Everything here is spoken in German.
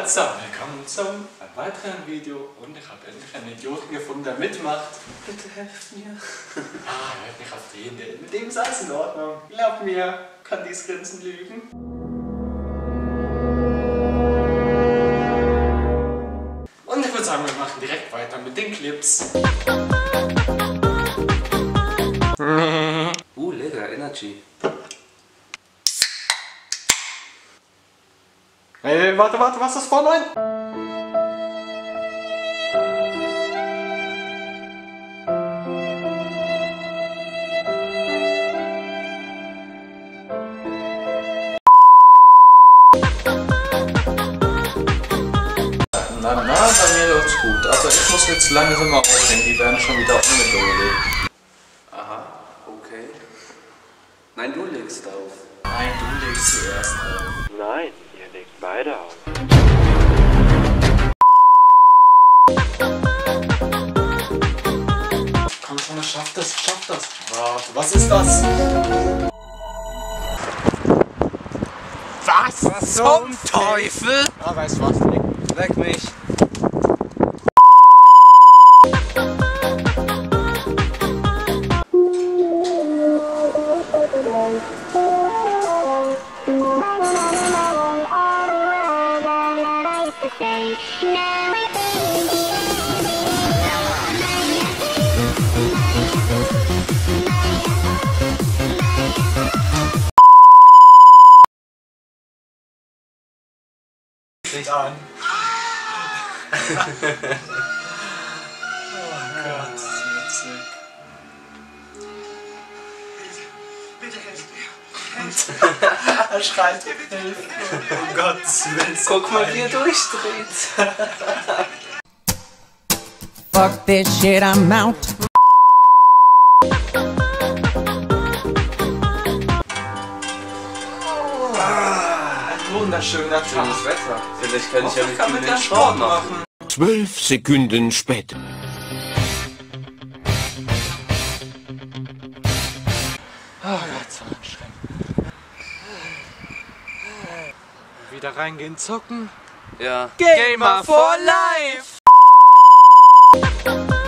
Also, willkommen zum weiteren Video und ich habe endlich einen Idioten gefunden, der mitmacht. Bitte helft mir. Hört mich auf den, mit dem ist alles in Ordnung. Glaub mir, kann dies Grinsen lügen. Und ich würde sagen, wir machen direkt weiter mit den Clips. Lecker, Energy. Hey, warte, was ist das vor 9? Na, bei mir läuft's gut. Also ich muss jetzt langsam mal aufhängen, die werden schon wieder ungeduldig. Aha, okay. Nein, du legst auf. Nein, du legst zuerst auf. Nein, ihr legt beide auf. Komm schon, schaff das. Warte, was ist das? Was zum Teufel? Ah, weißt was, Leck mich. Licht an. Oh Gott, das ist witzig. Bitte helft mir. Er schreit, Hilfe. Um Gottes Willen. Guck mal, wie er durchdreht. Fuck this shit, I'm out. Wunderschöner Tag. Schönes Wetter. Vielleicht kann ich ja Kann mit mit dem der Sport machen. 12 Sekunden später. Oh Gott, so anstrengend. Wieder reingehen, zocken. Ja. Gamer for Life!